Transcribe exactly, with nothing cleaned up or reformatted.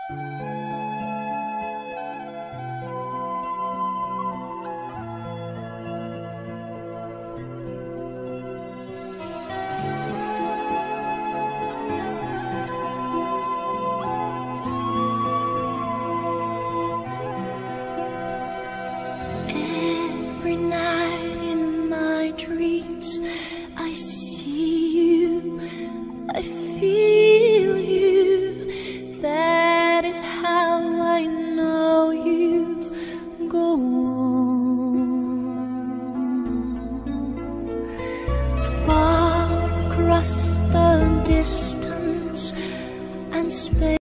Every night in my dreams I see you, I feel you. That is how I know you. Go on. Far across the distance and space,